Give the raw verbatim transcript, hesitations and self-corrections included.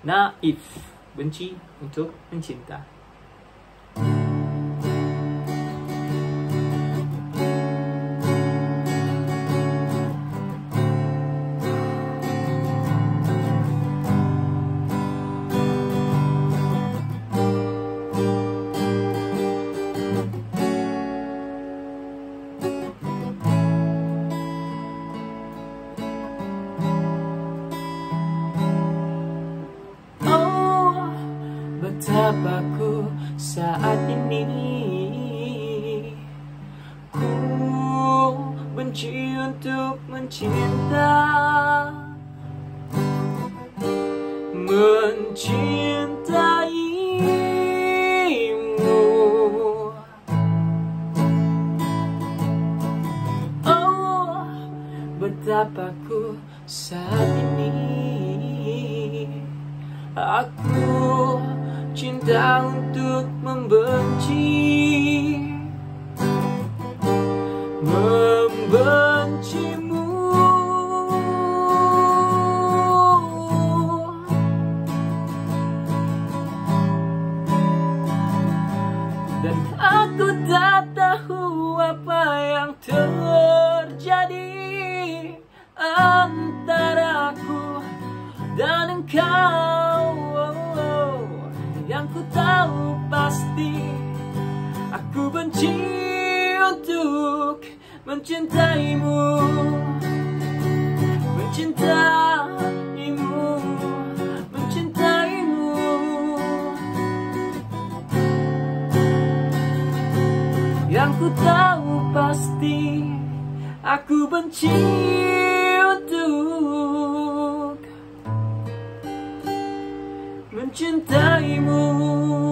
Naif, benci untuk mencinta. Betapa ku saat ini ku benci untuk mencinta, mencintaimu. Oh, betapa ku saat ini aku cinta untuk membenci, membencimu. Dan aku tak tahu apa yang terjadi antara aku dan engkau. Yang ku tahu pasti aku benci untuk mencintaimu, mencintaimu, mencintaimu. Yang ku tahu pasti aku benci untuk mencintaimu.